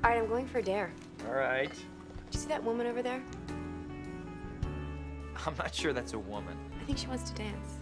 All right, I'm going for a dare. All right. Do you see that woman over there? I'm not sure that's a woman. I think she wants to dance.